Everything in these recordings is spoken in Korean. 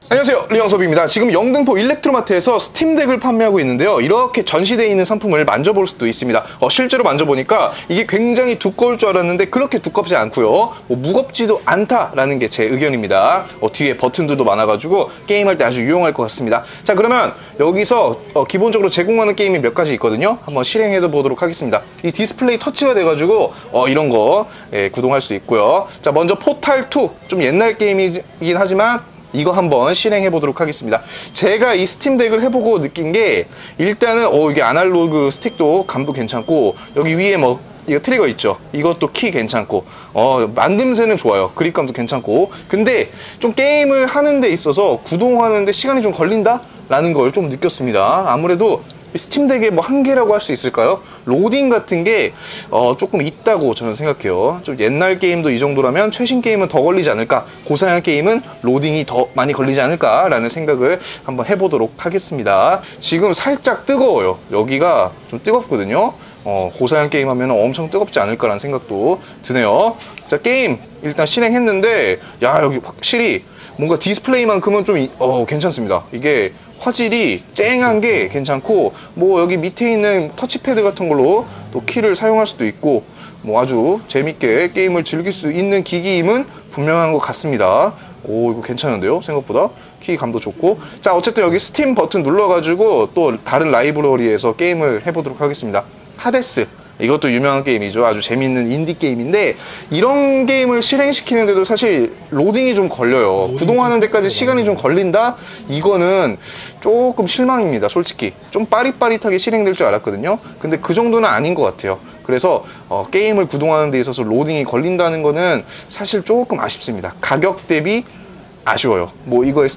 안녕하세요, 리영섭입니다. 지금 영등포 일렉트로마트에서 스팀덱을 판매하고 있는데요, 이렇게 전시되어 있는 상품을 만져볼 수도 있습니다. 실제로 만져보니까 이게 굉장히 두꺼울 줄 알았는데 그렇게 두껍지 않고요, 무겁지도 않다라는 게 제 의견입니다. 뒤에 버튼들도 많아가지고 게임할 때 아주 유용할 것 같습니다. 자, 그러면 여기서 기본적으로 제공하는 게임이 몇 가지 있거든요. 한번 실행해 보도록 하겠습니다. 이 디스플레이 터치가 돼가지고 이런 거 구동할 수 있고요. 자, 먼저 포탈2, 좀 옛날 게임이긴 하지만 이거 한번 실행해 보도록 하겠습니다. 제가 이 스팀덱을 해보고 느낀 게, 일단은 이게 아날로그 스틱도 감도 괜찮고, 여기 위에 이거 트리거 있죠? 이것도 키 괜찮고, 만듦새는 좋아요. 그립감도 괜찮고. 근데 좀 게임을 하는 데 있어서 구동하는데 시간이 좀 걸린다? 라는 걸 좀 느꼈습니다. 아무래도 스팀덱의 한계라고 할 수 있을까요? 로딩 같은 게 조금 있다고 저는 생각해요. 좀 옛날 게임도 이 정도라면 최신 게임은 더 걸리지 않을까, 고사양 게임은 로딩이 더 많이 걸리지 않을까 라는 생각을 한번 해보도록 하겠습니다. 지금 살짝 뜨거워요. 여기가 좀 뜨겁거든요. 고사양 게임 하면 엄청 뜨겁지 않을까라는 생각도 드네요. 자, 게임 일단 실행했는데, 야, 여기 확실히 뭔가 디스플레이만큼은 좀 괜찮습니다. 이게 화질이 쨍한 게 괜찮고, 여기 밑에 있는 터치패드 같은 걸로 또 키를 사용할 수도 있고, 아주 재밌게 게임을 즐길 수 있는 기기임은 분명한 것 같습니다. 이거 괜찮은데요? 생각보다 키 감도 좋고. 자, 어쨌든 여기 스팀 버튼 눌러가지고 또 다른 라이브러리에서 게임을 해보도록 하겠습니다. 하데스, 이것도 유명한 게임이죠. 아주 재밌는 인디 게임인데, 이런 게임을 실행시키는데도 사실 로딩이 좀 걸려요. 구동하는 데까지 시간이 좀 걸린다? 이거는 조금 실망입니다, 솔직히. 좀 빠릿빠릿하게 실행될 줄 알았거든요. 근데 그 정도는 아닌 것 같아요. 그래서 게임을 구동하는 데 있어서 로딩이 걸린다는 거는 사실 조금 아쉽습니다. 가격 대비 아쉬워요. 이거의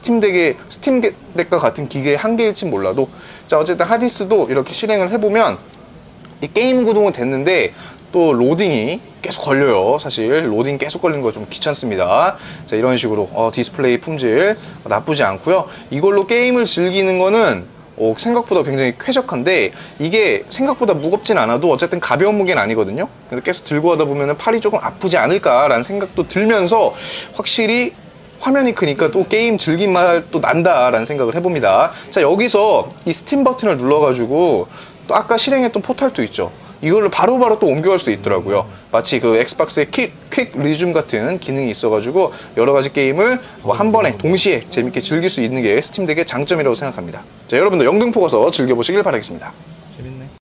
스팀덱과 같은 기계의 한계일지 몰라도. 자, 어쨌든 하디스도 이렇게 실행을 해보면 이 게임 구동은 됐는데 또 로딩이 계속 걸려요. 사실 로딩 계속 걸리는 거 좀 귀찮습니다. 자, 이런 식으로 디스플레이 품질 나쁘지 않고요. 이걸로 게임을 즐기는 거는 생각보다 굉장히 쾌적한데, 이게 생각보다 무겁진 않아도 어쨌든 가벼운 무게는 아니거든요. 근데 계속 들고 하다 보면 팔이 조금 아프지 않을까라는 생각도 들면서, 확실히 화면이 크니까 또 게임 즐긴 맛도 난다라는 생각을 해봅니다. 자, 여기서 이 스팀 버튼을 눌러가지고 또 아까 실행했던 포탈2 있죠? 이거를 바로바로 또 옮겨갈 수 있더라고요. 마치 그 엑스박스의 퀵 리즘 같은 기능이 있어가지고 여러가지 게임을 한 번에 동시에 재밌게 즐길 수 있는 게 스팀덱의 장점이라고 생각합니다. 자, 여러분도 영등포 가서 즐겨보시길 바라겠습니다.